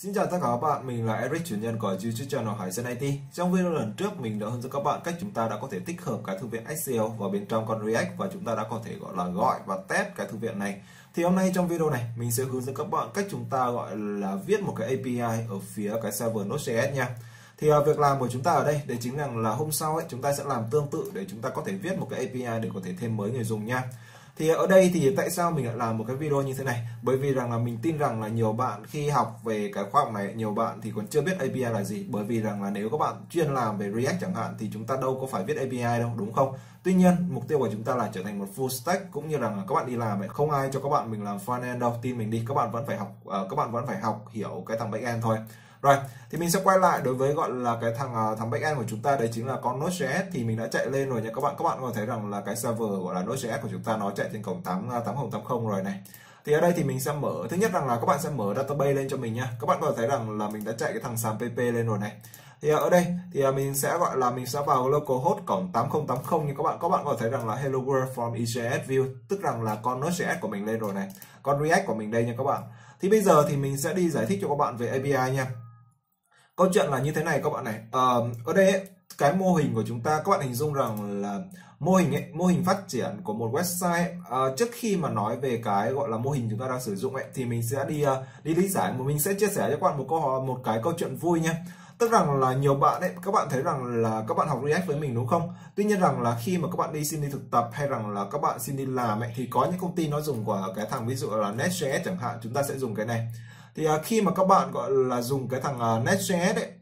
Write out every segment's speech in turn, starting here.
Xin chào tất cả các bạn, mình là Eric, chủ nhân của YouTube channel Hải Dân IT. Trong video lần trước mình đã hướng dẫn các bạn cách chúng ta đã có thể tích hợp cái thư viện SEO vào bên trong con React và chúng ta đã có thể gọi và test cái thư viện này. Thì hôm nay trong video này mình sẽ hướng dẫn các bạn cách chúng ta gọi là viết một cái API ở phía cái server Node.js nha. Thì việc làm của chúng ta ở đây đấy chính là hôm sau ấy chúng ta sẽ làm tương tự để chúng ta có thể viết một cái API để có thể thêm mới người dùng nha. Thì ở đây thì tại sao mình lại làm một cái video như thế này? Bởi vì rằng là mình tin rằng là nhiều bạn khi học về cái khoa học này, nhiều bạn thì còn chưa biết API là gì. Bởi vì rằng là nếu các bạn chuyên làm về React chẳng hạn thì chúng ta đâu có phải viết API đâu, đúng không? Tuy nhiên mục tiêu của chúng ta là trở thành một full stack, cũng như rằng là các bạn đi làm ấy, không ai cho các bạn mình làm frontend đâu, tin mình đi, các bạn vẫn phải học hiểu cái thằng backend thôi. Rồi, thì mình sẽ quay lại đối với gọi là cái thằng backend của chúng ta, đấy chính là con Node.js. Thì mình đã chạy lên rồi nha các bạn có thấy rằng là cái server gọi là Node.js của chúng ta nó chạy trên cổng 8080 rồi này. Thì ở đây thì mình sẽ mở, thứ nhất rằng là các bạn sẽ mở database lên cho mình nha. Các bạn có thể thấy rằng là mình đã chạy cái thằng sàn pp lên rồi này. Thì ở đây thì mình sẽ vào localhost cổng 8080 như các bạn có thể thấy rằng là hello world from EJS view, tức rằng là con Node.js của mình lên rồi này. Con React của mình đây nha các bạn. Thì bây giờ thì mình sẽ đi giải thích cho các bạn về API nha. Câu chuyện là như thế này các bạn này. Ở đây ấy, cái mô hình của chúng ta, các bạn hình dung rằng là mô hình phát triển của một website ấy, trước khi mà nói về cái gọi là mô hình chúng ta đang sử dụng ấy, thì mình sẽ đi lý giải, mình sẽ chia sẻ cho các bạn một cái câu chuyện vui nhé. Tức rằng là nhiều bạn ấy, các bạn thấy rằng là các bạn học React với mình đúng không? Tuy nhiên rằng là khi mà các bạn xin đi thực tập hay rằng là các bạn xin đi làm ấy, thì có những công ty nó dùng của cái thằng ví dụ là Next.js chẳng hạn, chúng ta sẽ dùng cái này. Thì khi mà các bạn gọi là dùng cái thằng Next.js ấy,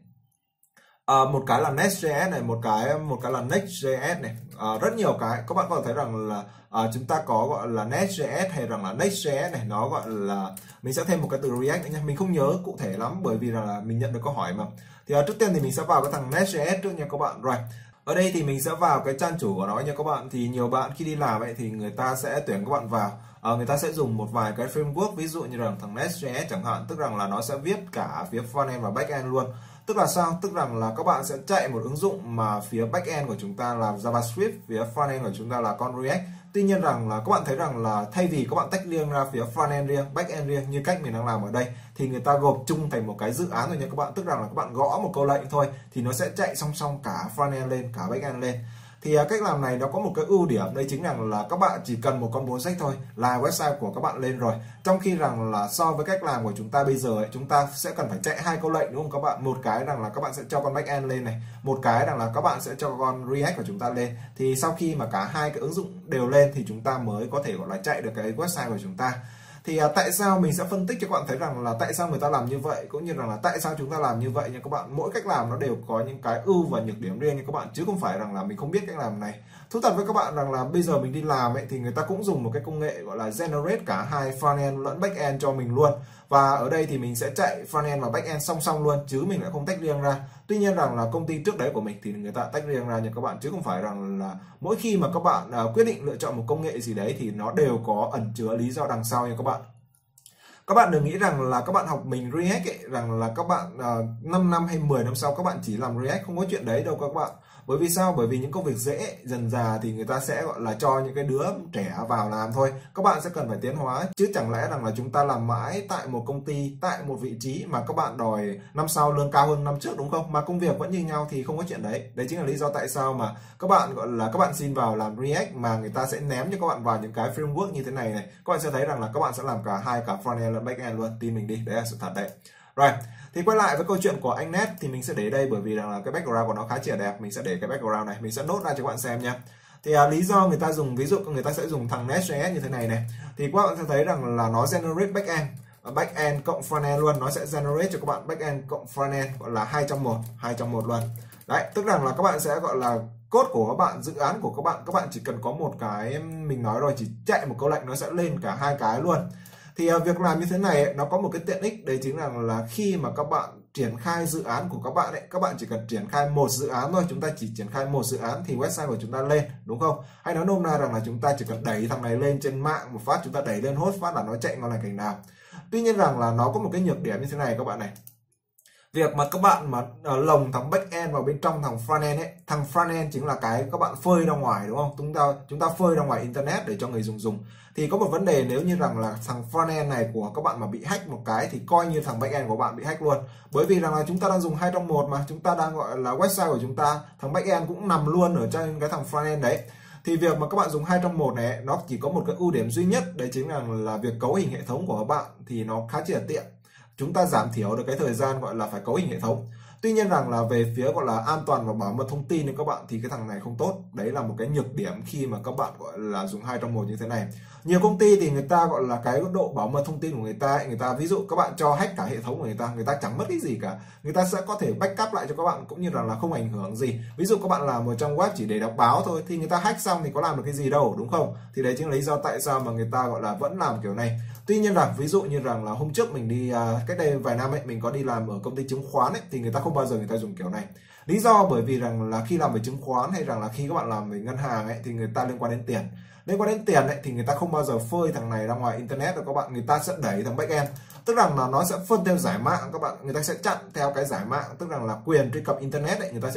một cái là Next.js này, một cái là Next.js này, rất nhiều cái các bạn có thể thấy rằng là chúng ta có gọi là Next.js hay rằng là Next.js này, nó gọi là mình sẽ thêm một cái từ React nữa nha, mình không nhớ cụ thể lắm bởi vì là mình nhận được câu hỏi mà. Thì trước tiên thì mình sẽ vào cái thằng Next.js trước nha các bạn. Rồi ở đây thì mình sẽ vào cái trang chủ của nó nha các bạn. Thì nhiều bạn khi đi làm ấy thì người ta sẽ tuyển các bạn vào, người ta sẽ dùng một vài cái framework, ví dụ như là thằng Next.js chẳng hạn, tức rằng là nó sẽ viết cả phía frontend và backend luôn. Tức là sao? Tức rằng là các bạn sẽ chạy một ứng dụng mà phía backend của chúng ta là JavaScript, phía frontend của chúng ta là con React. Tuy nhiên rằng là các bạn thấy rằng là thay vì các bạn tách riêng ra phía frontend riêng, backend riêng như cách mình đang làm ở đây, thì người ta gộp chung thành một cái dự án rồi nha các bạn. Tức rằng là các bạn gõ một câu lệnh thôi thì nó sẽ chạy song song cả frontend lên, cả backend lên. Thì cách làm này nó có một cái ưu điểm, đây chính là các bạn chỉ cần một con project thôi là website của các bạn lên rồi. Trong khi rằng là so với cách làm của chúng ta bây giờ ấy, chúng ta sẽ cần phải chạy hai câu lệnh đúng không các bạn? Một cái rằng là các bạn sẽ cho con backend lên này, một cái rằng là các bạn sẽ cho con React của chúng ta lên. Thì sau khi mà cả hai cái ứng dụng đều lên thì chúng ta mới có thể gọi là chạy được cái website của chúng ta. Thì tại sao mình sẽ phân tích cho các bạn thấy rằng là tại sao người ta làm như vậy, cũng như rằng là tại sao chúng ta làm như vậy nha các bạn. Mỗi cách làm nó đều có những cái ưu và nhược điểm riêng nha các bạn, chứ không phải rằng là mình không biết cách làm này. Thú thật với các bạn rằng là bây giờ mình đi làm ấy thì người ta cũng dùng một cái công nghệ gọi là generate cả hai frontend lẫn backend cho mình luôn. Và ở đây thì mình sẽ chạy frontend và backend song song luôn, chứ mình lại không tách riêng ra. Tuy nhiên rằng là công ty trước đấy của mình thì người ta tách riêng ra nha các bạn, chứ không phải rằng là mỗi khi mà các bạn quyết định lựa chọn một công nghệ gì đấy thì nó đều có ẩn chứa lý do đằng sau nha các bạn. Các bạn đừng nghĩ rằng là các bạn học mình React ấy, rằng là các bạn 5 năm hay 10 năm sau các bạn chỉ làm React, không có chuyện đấy đâu các bạn. Bởi vì sao? Bởi vì những công việc dễ dần dà thì người ta sẽ gọi là cho những cái đứa trẻ vào làm thôi. Các bạn sẽ cần phải tiến hóa, chứ chẳng lẽ rằng là chúng ta làm mãi tại một công ty, tại một vị trí mà các bạn đòi năm sau lương cao hơn năm trước đúng không? Mà công việc vẫn như nhau thì không có chuyện đấy. Đấy chính là lý do tại sao mà các bạn gọi là các bạn xin vào làm React mà người ta sẽ ném cho các bạn vào những cái framework như thế này này. Các bạn sẽ thấy rằng là các bạn sẽ làm cả frontend lẫn backend luôn, tin mình đi, đấy là sự thật đấy. Rồi, thì quay lại với câu chuyện của anh Ned thì mình sẽ để đây bởi vì rằng là cái background của nó khá trẻ đẹp, mình sẽ để cái background này, mình sẽ nốt ra cho các bạn xem nha. Thì lý do người ta dùng, ví dụ người ta sẽ dùng thằng Next.js như thế này này, thì các bạn sẽ thấy rằng là nó generate backend cộng frontend luôn, nó sẽ generate cho các bạn backend cộng frontend, gọi là 2 trong 1 luôn. Đấy, tức rằng là các bạn sẽ gọi là code của các bạn, dự án của các bạn chỉ cần có một cái, mình nói rồi, chỉ chạy một câu lệnh nó sẽ lên cả hai cái luôn. Thì việc làm như thế này nó có một cái tiện ích, đấy chính là khi mà các bạn triển khai dự án của các bạn ấy, các bạn chỉ cần triển khai một dự án thôi, chúng ta chỉ triển khai một dự án thì website của chúng ta lên đúng không? Hay nói nôm na rằng là chúng ta chỉ cần đẩy thằng này lên trên mạng một phát, chúng ta đẩy lên host phát là nó chạy ngon lành cành nào. Tuy nhiên rằng là nó có một cái nhược điểm như thế này các bạn này. Việc mà các bạn mà lồng thằng backend vào bên trong thằng frontend ấy, thằng frontend chính là cái các bạn phơi ra ngoài, đúng không? Chúng ta phơi ra ngoài internet để cho người dùng. Thì có một vấn đề, nếu như rằng là thằng frontend này của các bạn mà bị hack một cái thì coi như thằng backend của bạn bị hack luôn. Bởi vì rằng là chúng ta đang dùng 2 trong 1 mà, chúng ta đang gọi là website của chúng ta, thằng backend cũng nằm luôn ở trên cái thằng frontend đấy. Thì việc mà các bạn dùng 2 trong 1 này nó chỉ có một cái ưu điểm duy nhất, đấy chính là việc cấu hình hệ thống của các bạn thì nó khá là tiện. Chúng ta giảm thiểu được cái thời gian gọi là phải cấu hình hệ thống. Tuy nhiên rằng là về phía gọi là an toàn và bảo mật thông tin thì các bạn thì cái thằng này không tốt. Đấy là một cái nhược điểm khi mà các bạn gọi là dùng 2 trong 1 như thế này. Nhiều công ty thì người ta gọi là cái độ bảo mật thông tin của người ta ví dụ các bạn cho hack cả hệ thống của người ta chẳng mất cái gì cả. Người ta sẽ có thể backup lại cho các bạn cũng như là không ảnh hưởng gì. Ví dụ các bạn làm một trang web chỉ để đọc báo thôi thì người ta hack xong thì có làm được cái gì đâu, đúng không? Thì đấy chính là lý do tại sao mà người ta gọi là vẫn làm kiểu này. Tuy nhiên là ví dụ như rằng là hôm trước mình đi cách đây vài năm ấy, mình có đi làm ở công ty chứng khoán ấy, thì người ta không bao giờ người ta dùng kiểu này. Lý do bởi vì rằng là khi làm về chứng khoán hay rằng là khi các bạn làm về ngân hàng ấy thì người ta liên quan đến tiền. Liên quan đến tiền ấy thì người ta không bao giờ phơi thằng này ra ngoài internet rồi các bạn, người ta sẽ đẩy thằng backend. Tức rằng là nó sẽ phân theo giải mạng các bạn, người ta sẽ chặn theo cái giải mạng, tức rằng là quyền truy cập internet ấy, người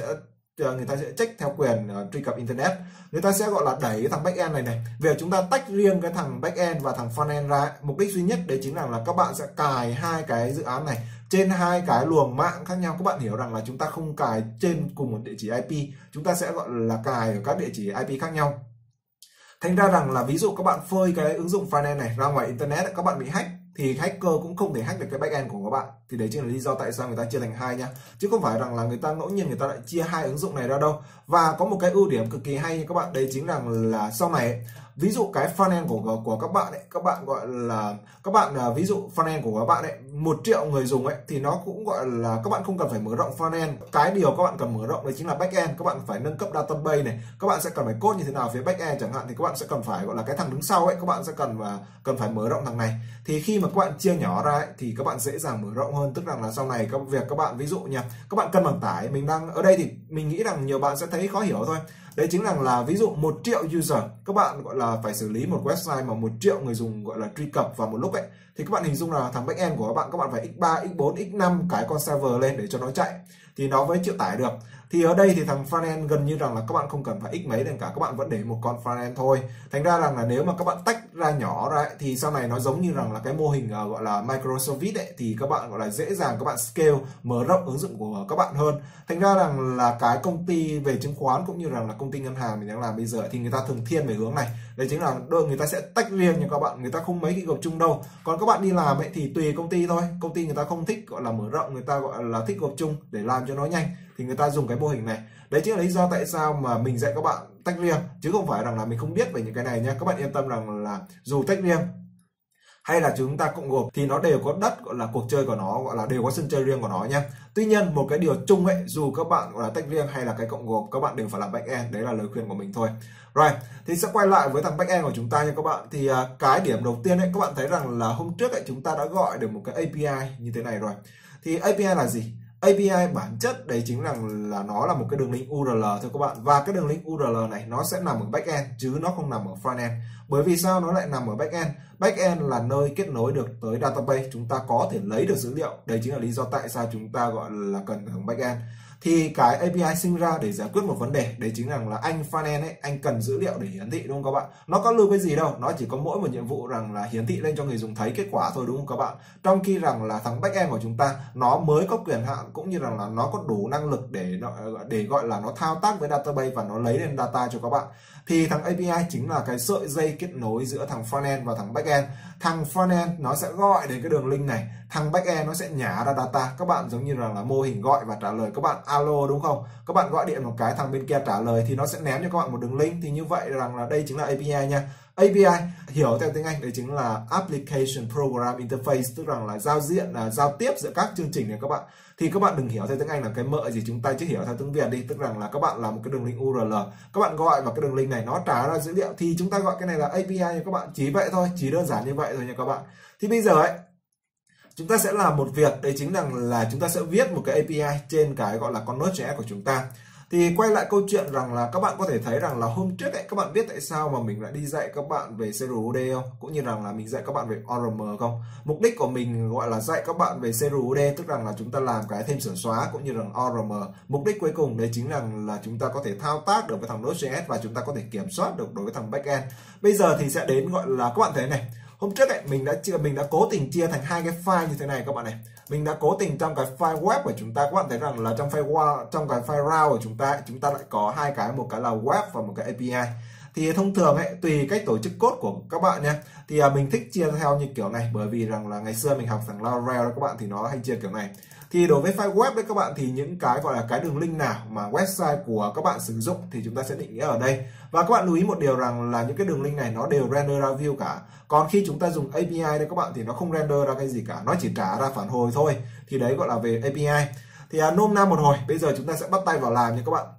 ta sẽ check theo quyền truy cập internet. Người ta sẽ gọi là đẩy thằng backend này. Việc chúng ta tách riêng cái thằng backend và thằng frontend ra, mục đích duy nhất đấy chính là các bạn sẽ cài hai cái dự án này trên hai cái luồng mạng khác nhau. Các bạn hiểu rằng là chúng ta không cài trên cùng một địa chỉ IP, chúng ta sẽ gọi là cài ở các địa chỉ IP khác nhau. Thành ra rằng là ví dụ các bạn phơi cái ứng dụng frontend này ra ngoài internet, các bạn bị hack thì hacker cũng không thể hack được cái backend của các bạn. Thì đấy chính là lý do tại sao người ta chia thành hai nhá, chứ không phải rằng là người ta ngẫu nhiên người ta lại chia hai ứng dụng này ra đâu. Và có một cái ưu điểm cực kỳ hay như các bạn, đấy chính là sau này ví dụ cái frontend của các bạn ấy, các bạn gọi là ví dụ frontend của các bạn ấy 1 triệu người dùng ấy thì nó cũng gọi là các bạn không cần phải mở rộng frontend. Cái điều các bạn cần mở rộng đấy chính là backend. Các bạn phải nâng cấp database này, các bạn sẽ cần phải code như thế nào phía backend chẳng hạn, thì các bạn sẽ cần phải gọi là cái thằng đứng sau ấy, các bạn sẽ cần phải mở rộng thằng này. Thì khi mà các bạn chia nhỏ ra ấy, thì các bạn dễ dàng mở rộng hơn, tức là sau này các bạn ví dụ nha, các bạn cân bằng tải. Mình đang ở đây thì mình nghĩ rằng nhiều bạn sẽ thấy khó hiểu thôi. Đấy chính là ví dụ 1 triệu user, các bạn gọi là phải xử lý một website mà 1 triệu người dùng gọi là truy cập vào một lúc ấy, thì các bạn hình dung là thằng backend của các bạn phải x3, x4, x5 cái con server lên để cho nó chạy thì nó mới chịu tải được. Thì ở đây thì thằng frontend gần như rằng là các bạn không cần phải x mấy lên cả, các bạn vẫn để một con frontend thôi. Thành ra rằng là nếu mà các bạn tách ra nhỏ ra ấy, thì sau này nó giống như rằng là cái mô hình gọi là microservice ấy, thì các bạn gọi là dễ dàng các bạn scale, mở rộng ứng dụng của các bạn hơn. Thành ra rằng là cái công ty về chứng khoán cũng như rằng là công ty ngân hàng mình đang làm bây giờ thì người ta thường thiên về hướng này. Đấy chính là người ta sẽ tách riêng nha các bạn, người ta không mấy cái gộp chung đâu. Còn các bạn đi làm ấy thì tùy công ty thôi, công ty người ta không thích gọi là mở rộng, người ta gọi là thích gộp chung để làm cho nó nhanh thì người ta dùng cái mô hình này. Đấy chính là lý do tại sao mà mình dạy các bạn tách riêng, chứ không phải rằng là mình không biết về những cái này nha. Các bạn yên tâm rằng là dù tách riêng hay là chúng ta cộng gộp thì nó đều có đất gọi là cuộc chơi của nó, gọi là đều có sân chơi riêng của nó nha. Tuy nhiên một cái điều chung ấy, dù các bạn gọi là tách riêng hay là cái cộng gộp, các bạn đều phải làm backend. Đấy là lời khuyên của mình thôi. Rồi, thì sẽ quay lại với thằng backend của chúng ta nha các bạn. Thì cái điểm đầu tiên ấy, các bạn thấy rằng là hôm trước ấy chúng ta đã gọi được một cái API như thế này rồi. Thì API là gì? API bản chất đấy chính là nó là một cái đường link URL thôi các bạn. Và cái đường link URL này nó sẽ nằm ở backend chứ nó không nằm ở frontend. Bởi vì sao nó lại nằm ở backend? Backend là nơi kết nối được tới database, chúng ta có thể lấy được dữ liệu. Đấy chính là lý do tại sao chúng ta gọi là cần thằng backend. Thì cái API sinh ra để giải quyết một vấn đề, đấy chính là anh frontend ấy, anh cần dữ liệu để hiển thị, đúng không các bạn? Nó có lưu cái gì đâu, nó chỉ có mỗi một nhiệm vụ rằng là hiển thị lên cho người dùng thấy kết quả thôi, đúng không các bạn? Trong khi rằng là thằng backend của chúng ta nó mới có quyền hạn cũng như rằng là nó có đủ năng lực để gọi là nó thao tác với database và nó lấy lên data cho các bạn. Thì thằng API chính là cái sợi dây kết nối giữa thằng frontend và thằng backend. Thằng frontend nó sẽ gọi đến cái đường link này, thằng backend nó sẽ nhả ra data. Các bạn giống như là mô hình gọi và trả lời, các bạn alo đúng không? Các bạn gọi điện một cái, thằng bên kia trả lời thì nó sẽ ném cho các bạn một đường link. Thì như vậy rằng là đây chính là API nha. API hiểu theo tiếng Anh đấy chính là Application Program Interface, tức là giao diện, là giao tiếp giữa các chương trình này các bạn. Thì các bạn đừng hiểu theo tiếng Anh là cái mợ gì, chúng ta chỉ hiểu theo tiếng Việt đi, tức là các bạn làm một cái đường link URL, các bạn gọi vào cái đường link này nó trả ra dữ liệu thì chúng ta gọi cái này là API nha các bạn. Chỉ vậy thôi, chỉ đơn giản như vậy thôi nha các bạn. Thì bây giờ ấy chúng ta sẽ làm một việc, đấy chính là chúng ta sẽ viết một cái API trên cái gọi là con Node.js của chúng ta. Thì quay lại câu chuyện rằng là các bạn có thể thấy rằng là hôm trước ấy, các bạn biết tại sao mà mình lại đi dạy các bạn về CRUD không? Cũng như rằng là mình dạy các bạn về ORM không? Mục đích của mình gọi là dạy các bạn về CRUD, tức rằng là chúng ta làm cái thêm sửa xóa cũng như rằng ORM. Mục đích cuối cùng đấy chính là chúng ta có thể thao tác được với thằng Node.js và chúng ta có thể kiểm soát được đối với thằng backend. Bây giờ thì sẽ đến gọi là các bạn thấy này. Hôm trước ấy, mình đã cố tình chia thành hai cái file như thế này các bạn này. Mình đã cố tình trong cái file web của chúng ta, các bạn thấy rằng là trong cái file route của chúng ta lại có hai cái, một cái là web và một cái API. Thì thông thường ấy, tùy cách tổ chức code của các bạn nha, thì mình thích chia theo như kiểu này, bởi vì rằng là ngày xưa mình học thằng Laravel các bạn thì nó hay chia kiểu này. Thì đối với file web đấy các bạn, thì những cái gọi là cái đường link nào mà website của các bạn sử dụng thì chúng ta sẽ định nghĩa ở đây. Và các bạn lưu ý một điều rằng là những cái đường link này nó đều render ra view cả. Còn khi chúng ta dùng API đây các bạn thì nó không render ra cái gì cả, nó chỉ trả ra phản hồi thôi. Thì đấy gọi là về API. Thì nôm na một hồi, bây giờ chúng ta sẽ bắt tay vào làm nha các bạn.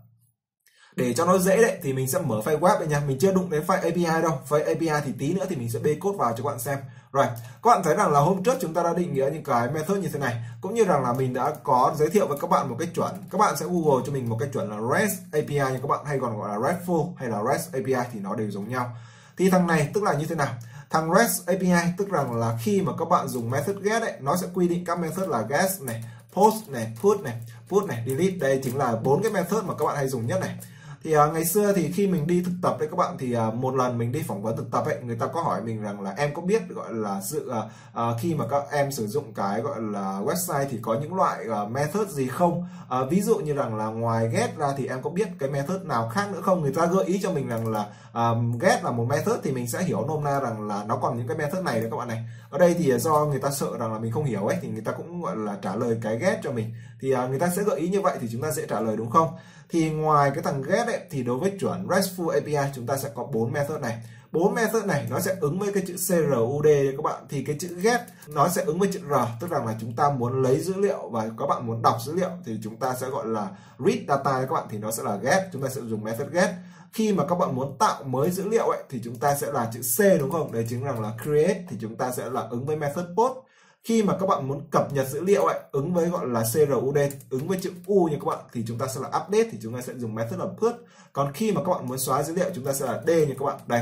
Để cho nó dễ đấy thì mình sẽ mở file web đây nha. Mình chưa đụng đến file API đâu. File API thì tí nữa thì mình sẽ bê code vào cho các bạn xem. Rồi, các bạn thấy rằng là hôm trước chúng ta đã định nghĩa những cái method như thế này, cũng như rằng là mình đã có giới thiệu với các bạn một cái chuẩn. Các bạn sẽ Google cho mình một cái chuẩn là REST API, nhưng các bạn hay còn gọi là RESTful hay là REST API thì nó đều giống nhau. Thì thằng này tức là như thế nào? Thằng REST API tức rằng là khi mà các bạn dùng method get ấy, nó sẽ quy định các method là get này, post này, put này, delete. Đây chính là 4 cái method mà các bạn hay dùng nhất này. Thì ngày xưa thì khi mình đi thực tập đấy các bạn, thì một lần mình đi phỏng vấn thực tập ấy, người ta có hỏi mình rằng là em có biết gọi là sự khi mà các em sử dụng cái gọi là website thì có những loại method gì không, ví dụ như rằng là ngoài get ra thì em có biết cái method nào khác nữa không. Người ta gợi ý cho mình rằng là get là một method, thì mình sẽ hiểu nôm na rằng là nó còn những cái method này đấy các bạn này. Ở đây thì do người ta sợ rằng là mình không hiểu ấy, thì người ta cũng gọi là trả lời cái get cho mình, thì người ta sẽ gợi ý như vậy thì chúng ta sẽ trả lời đúng không. Thì ngoài cái thằng get ấy, thì đối với chuẩn RESTful API chúng ta sẽ có 4 method này. 4 method này nó sẽ ứng với cái chữ CRUD các bạn. Thì cái chữ get nó sẽ ứng với chữ R, tức rằng là chúng ta muốn lấy dữ liệu và các bạn muốn đọc dữ liệu thì chúng ta sẽ gọi là read data các bạn, thì nó sẽ là get, chúng ta sẽ dùng method get. Khi mà các bạn muốn tạo mới dữ liệu ấy thì chúng ta sẽ là chữ C đúng không? Đấy chính là create, thì chúng ta sẽ là ứng với method post. Khi mà các bạn muốn cập nhật dữ liệu ấy, ứng với gọi là CRUD, ứng với chữ U như các bạn, thì chúng ta sẽ là update, thì chúng ta sẽ dùng method là put. Còn khi mà các bạn muốn xóa dữ liệu chúng ta sẽ là D như các bạn. Đây.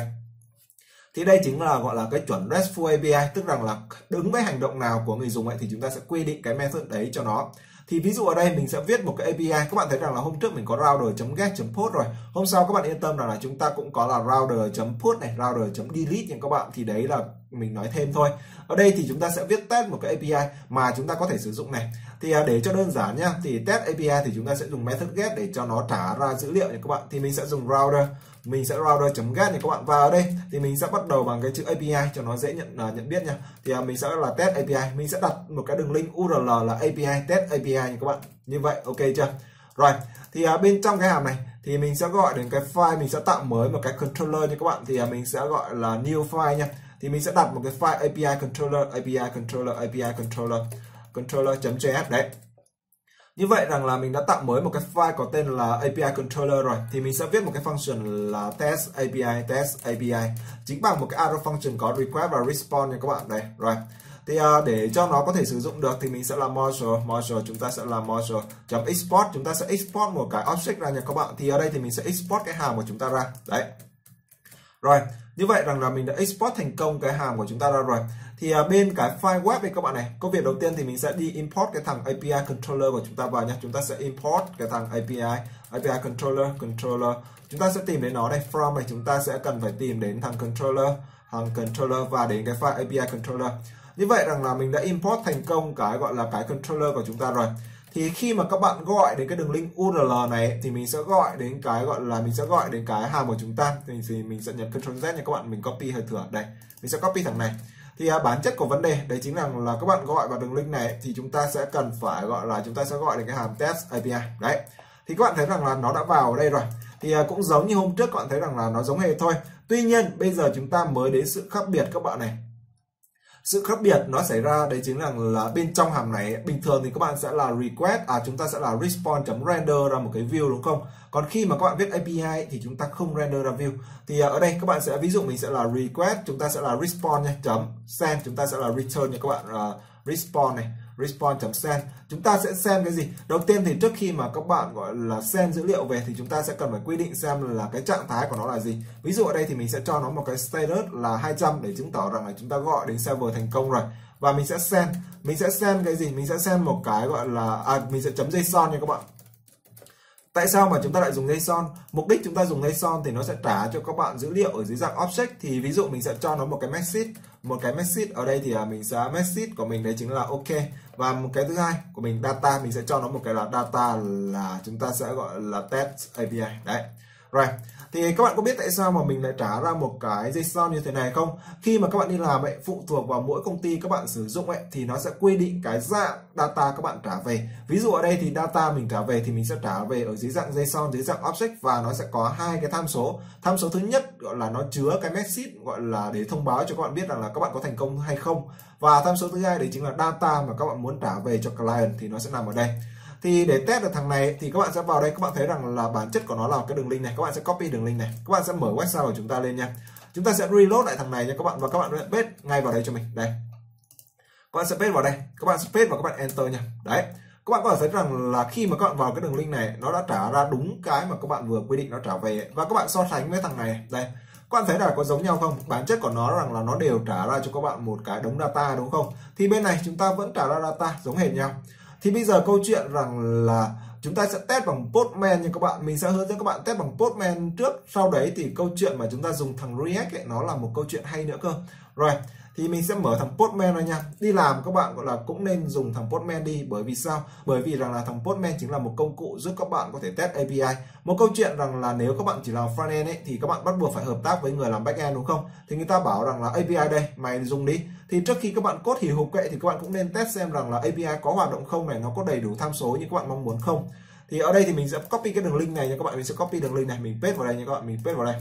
Thì đây chính là gọi là cái chuẩn RESTful API, tức rằng là ứng với hành động nào của người dùng ấy thì chúng ta sẽ quy định cái method đấy cho nó. Thì ví dụ ở đây mình sẽ viết một cái API, các bạn thấy rằng là hôm trước mình có router.get.post rồi. Hôm sau các bạn yên tâm rằng là chúng ta cũng có là router.put này, router.delete nha các bạn, thì đấy là mình nói thêm thôi. Ở đây thì chúng ta sẽ viết test một cái API mà chúng ta có thể sử dụng này. Thì để cho đơn giản nhá, thì test API thì chúng ta sẽ dùng method get để cho nó trả ra dữ liệu nha các bạn. Thì mình sẽ dùng router, mình sẽ router.get này các bạn. Và ở đây thì mình sẽ bắt đầu bằng cái chữ API cho nó dễ nhận biết nha. Thì mình sẽ là test API, mình sẽ đặt một cái đường link URL là API test API nha các bạn. Như vậy ok chưa? Rồi, thì bên trong cái hàm này thì mình sẽ gọi đến cái file, mình sẽ tạo mới một cái controller nha các bạn. Thì mình sẽ gọi là new file nha. Thì mình sẽ đặt một cái file API controller controller.js đấy. Như vậy rằng là mình đã tạo mới một cái file có tên là API controller rồi. Thì mình sẽ viết một cái function là test API chính bằng một cái arrow function có request và response nha các bạn. Đây, rồi. Thì để cho nó có thể sử dụng được thì mình sẽ làm module, chúng ta sẽ làm module.export, chúng ta sẽ export một cái object ra nha các bạn. Thì ở đây thì mình sẽ export cái hàm của chúng ta ra. Đấy. Rồi, như vậy rằng là mình đã export thành công cái hàm của chúng ta ra rồi. Thì bên cái file web này các bạn này, công việc đầu tiên thì mình sẽ đi import cái thằng API controller của chúng ta vào nhé. Chúng ta sẽ import cái thằng API controller. Chúng ta sẽ tìm đến nó đây, from này chúng ta sẽ cần phải tìm đến thằng controller và đến cái file API controller. Như vậy rằng là mình đã import thành công cái gọi là cái controller của chúng ta rồi. Thì khi mà các bạn gọi đến cái đường link URL này thì mình sẽ gọi đến cái gọi là cái hàm của chúng ta. Thì mình sẽ nhấn Ctrl Z nha các bạn, mình copy hơi thừa đây. Mình sẽ copy thằng này. Thì bản chất của vấn đề đấy chính là các bạn gọi vào đường link này thì chúng ta sẽ cần phải chúng ta sẽ gọi đến cái hàm test API. Đấy. Thì các bạn thấy rằng là nó đã vào ở đây rồi. Thì cũng giống như hôm trước các bạn thấy rằng là nó giống hệt thôi. Tuy nhiên bây giờ chúng ta mới đến sự khác biệt các bạn này. Sự khác biệt nó xảy ra đấy chính là bên trong hàm này bình thường thì các bạn sẽ là request, chúng ta sẽ là response.render ra một cái view đúng không? Còn khi mà các bạn viết API thì chúng ta không render ra view. Thì ở đây các bạn sẽ ví dụ mình sẽ là request, chúng ta sẽ là response nha, chấm send, chúng ta sẽ là return nha các bạn, response này. response.send. Chúng ta sẽ send cái gì? Đầu tiên thì trước khi mà các bạn gọi là send dữ liệu về thì chúng ta sẽ cần phải quy định xem là cái trạng thái của nó là gì. Ví dụ ở đây thì mình sẽ cho nó một cái status là 200 để chứng tỏ rằng là chúng ta gọi đến server thành công rồi. Và mình sẽ send cái gì? Mình sẽ send một cái gọi là mình sẽ chấm JSON nha các bạn. Tại sao mà chúng ta lại dùng JSON? Mục đích chúng ta dùng JSON thì nó sẽ trả cho các bạn dữ liệu ở dưới dạng object. Thì ví dụ mình sẽ cho nó một cái message ở đây thì mình sẽ message của mình đấy chính là OK. Và một cái thứ hai của mình data, mình sẽ cho nó một cái là data là chúng ta sẽ gọi là test API đấy. Rồi, thì các bạn có biết tại sao mà mình lại trả ra một cái JSON như thế này không? Khi mà các bạn đi làm ấy, phụ thuộc vào mỗi công ty các bạn sử dụng ấy thì nó sẽ quy định cái dạng data các bạn trả về. Ví dụ ở đây thì data mình trả về thì mình sẽ trả về ở dưới dạng JSON, dưới dạng object, và nó sẽ có hai cái tham số. Tham số thứ nhất gọi là nó chứa cái message gọi là để thông báo cho các bạn biết rằng là các bạn có thành công hay không. Và tham số thứ hai đấy chính là data mà các bạn muốn trả về cho client thì nó sẽ nằm ở đây. Thì để test được thằng này thì các bạn sẽ vào đây, các bạn thấy rằng là bản chất của nó là cái đường link này, các bạn sẽ copy đường link này, các bạn sẽ mở website của chúng ta lên nha. Chúng ta sẽ reload lại thằng này nha các bạn, và các bạn paste ngay vào đây cho mình. Đây. Các bạn sẽ paste vào đây, các bạn sẽ paste và các bạn enter nha. Đấy. Các bạn có thể thấy rằng là khi mà các bạn vào cái đường link này nó đã trả ra đúng cái mà các bạn vừa quy định nó trả về, và các bạn so sánh với thằng này. Đây. Các bạn thấy là có giống nhau không? Bản chất của nó rằng là nó đều trả ra cho các bạn một cái đống data đúng không? Thì bên này chúng ta vẫn trả ra data giống hệt nhau. Thì bây giờ câu chuyện rằng là chúng ta sẽ test bằng Postman nha các bạn. Mình sẽ hướng dẫn các bạn test bằng Postman trước. Sau đấy thì câu chuyện mà chúng ta dùng thằng React ấy, nó là một câu chuyện hay nữa cơ. Rồi, thì mình sẽ mở thằng Postman ra nha. Đi làm các bạn gọi là cũng nên dùng thằng Postman đi. Bởi vì sao? Bởi vì rằng là thằng Postman chính là một công cụ giúp các bạn có thể test API. Một câu chuyện rằng là nếu các bạn chỉ làm frontend ấy thì các bạn bắt buộc phải hợp tác với người làm backend đúng không? Thì người ta bảo rằng là API đây, mày dùng đi. Thì trước khi các bạn code hì hục ấy thì các bạn cũng nên test xem rằng là API có hoạt động không này, nó có đầy đủ tham số như các bạn mong muốn không. Thì ở đây thì mình sẽ copy cái đường link này nha các bạn, mình sẽ copy đường link này, mình paste vào đây nha các bạn, mình paste vào đây.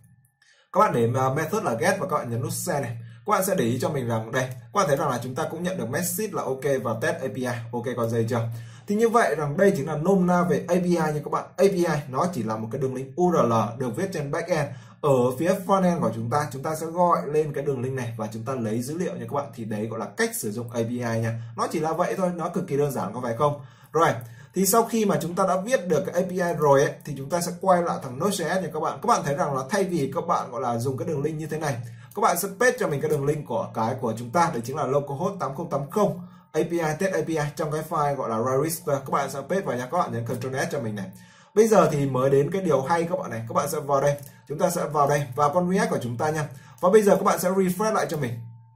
Các bạn để method là get và các bạn nhấn nút send này. Các bạn sẽ để ý cho mình rằng đây, các bạn thấy rằng là chúng ta cũng nhận được message là OK và test API. OK còn dây chưa? Thì như vậy rằng đây chính là nôm na về API nha các bạn. API nó chỉ là một cái đường link URL được viết trên backend. Ở phía frontend của chúng ta sẽ gọi lên cái đường link này và chúng ta lấy dữ liệu nha các bạn. Thì đấy gọi là cách sử dụng API nha. Nó chỉ là vậy thôi, nó cực kỳ đơn giản có phải không? Rồi, thì sau khi mà chúng ta đã viết được cái API rồi ấy, thì chúng ta sẽ quay lại thằng Node.js nha các bạn. Các bạn thấy rằng là thay vì các bạn gọi là dùng cái đường link như thế này, các bạn sẽ paste cho mình cái đường link của cái của chúng ta, đấy chính là localhost 8080 API test API trong cái file gọi là register. Các bạn sẽ paste vào nha, các bạn nhấn Ctrl S cho mình này. Bây giờ thì mới đến cái điều hay các bạn này, các bạn sẽ vào đây, chúng ta sẽ vào đây vào con React của chúng ta nha. Và bây giờ các bạn sẽ refresh lại cho mình.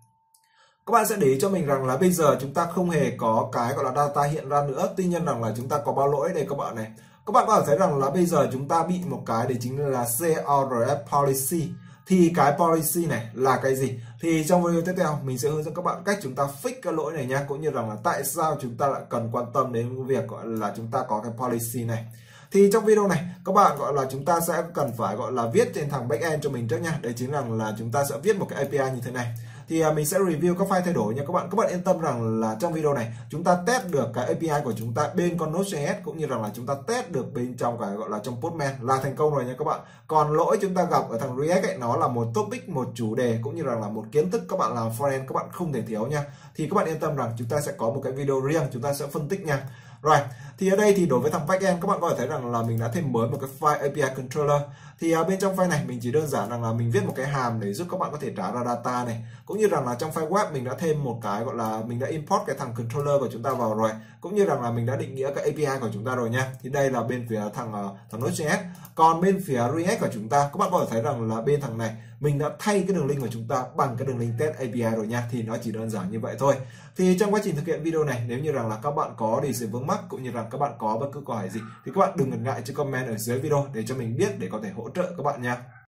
Các bạn sẽ để ý cho mình rằng là bây giờ chúng ta không hề có cái gọi là data hiện ra nữa. Tuy nhiên rằng là chúng ta có báo lỗi đây các bạn này. Các bạn có thể thấy rằng là bây giờ chúng ta bị một cái đấy chính là CRF policy. Thì cái policy này là cái gì? Thì trong video tiếp theo mình sẽ hướng dẫn các bạn cách chúng ta fix cái lỗi này nha, cũng như rằng là tại sao chúng ta lại cần quan tâm đến việc gọi là chúng ta có cái policy này. Thì trong video này các bạn gọi là chúng ta sẽ cần phải gọi là viết trên thằng backend cho mình trước nha. Đấy chính là chúng ta sẽ viết một cái API như thế này. Thì mình sẽ review các file thay đổi nha các bạn. Các bạn yên tâm rằng là trong video này chúng ta test được cái API của chúng ta bên con Node.js, cũng như rằng là chúng ta test được bên trong cái gọi là trong Postman là thành công rồi nha các bạn. Còn lỗi chúng ta gặp ở thằng React ấy, nó là một topic, một chủ đề, cũng như rằng là một kiến thức các bạn làm frontend các bạn không thể thiếu nha. Thì các bạn yên tâm rằng chúng ta sẽ có một cái video riêng, chúng ta sẽ phân tích nha. Rồi, thì ở đây thì đối với thằng backend các bạn có thể thấy rằng là mình đã thêm mới một cái file API controller. Thì bên trong file này mình chỉ đơn giản rằng là mình viết một cái hàm để giúp các bạn có thể trả ra data này, cũng như rằng là trong file web mình đã thêm một cái gọi là mình đã import cái thằng controller của chúng ta vào rồi, cũng như rằng là mình đã định nghĩa cái API của chúng ta rồi nha. Thì đây là bên phía thằng Node.js. Còn bên phía React của chúng ta, các bạn có thể thấy rằng là bên thằng này mình đã thay cái đường link của chúng ta bằng cái đường link test API rồi nha. Thì nó chỉ đơn giản như vậy thôi. Thì trong quá trình thực hiện video này, nếu như rằng là các bạn có gì vướng mắc, cũng như rằng các bạn có bất cứ câu hỏi gì, thì các bạn đừng ngần ngại cho comment ở dưới video để cho mình biết, để có thể hỗ trợ các bạn nha.